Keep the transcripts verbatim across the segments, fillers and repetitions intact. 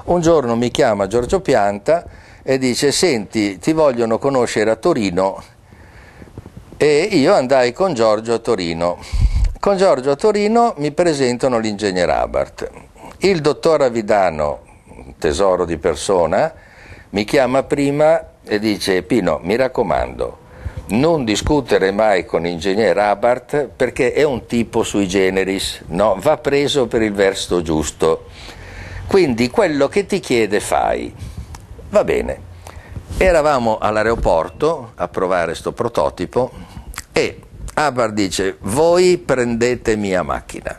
Un giorno mi chiama Giorgio Pianta e dice: senti, ti vogliono conoscere a Torino. E io andai con Giorgio a Torino. Con Giorgio a Torino mi presentano l'ingegner Abarth. Il dottor Avidano, tesoro di persona, mi chiama prima e dice: Pino, mi raccomando, non discutere mai con l'ingegner Abarth perché è un tipo sui generis, no? Va preso per il verso giusto. Quindi quello che ti chiede fai. Va bene. Eravamo all'aeroporto a provare sto prototipo e Abarth dice: voi prendete mia macchina.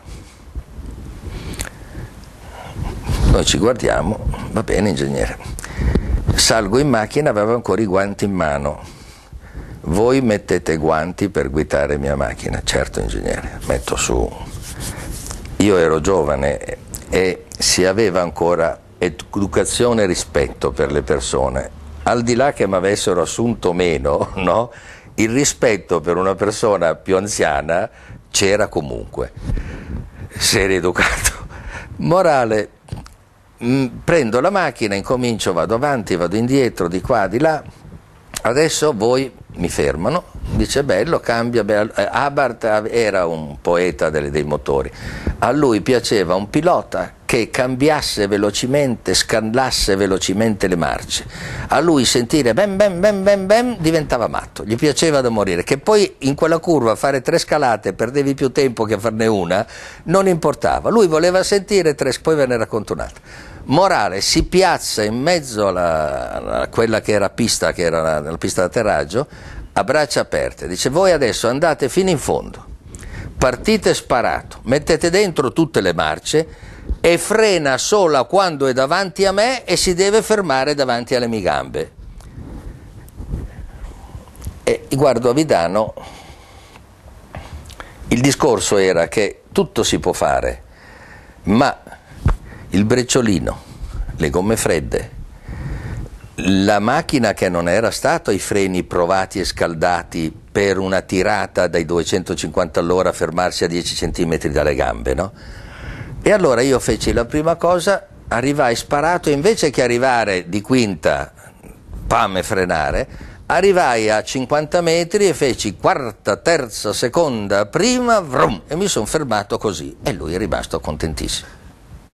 Noi ci guardiamo, va bene ingegnere. Salgo in macchina, avevo ancora i guanti in mano. Voi mettete guanti per guidare mia macchina? Certo ingegnere, metto su. Io ero giovane e si aveva ancora educazione e rispetto per le persone, al di là che mi avessero assunto meno, no? Il rispetto per una persona più anziana c'era comunque, se eri educato. Morale, mh, prendo la macchina, incomincio, vado avanti, vado indietro, di qua, di là. Adesso voi mi fermano, dice bello, cambia, bello. Abarth era un poeta dei, dei motori, a lui piaceva un pilota che cambiasse velocemente, scandasse velocemente le marce, a lui sentire bem bem bem bem bem diventava matto, gli piaceva da morire, che poi in quella curva fare tre scalate perdevi più tempo che farne una, non importava, lui voleva sentire tre, poi ve ne racconto un'altra. Morale, si piazza in mezzo alla, a quella che era pista, che era la, la pista d'atterraggio, a braccia aperte, dice: voi adesso andate fino in fondo, partite sparato, mettete dentro tutte le marce e frena sola quando è davanti a me e si deve fermare davanti alle mie gambe. E guardo Avidano, il discorso era che tutto si può fare, ma il brecciolino, le gomme fredde, la macchina che non era stata i freni provati e scaldati per una tirata dai duecentocinquanta all'ora a fermarsi a dieci centimetri dalle gambe, no? E allora io feci la prima cosa, arrivai sparato, e invece che arrivare di quinta, pam e frenare, arrivai a cinquanta metri e feci quarta, terza, seconda, prima, vrum, e mi sono fermato così, e lui è rimasto contentissimo.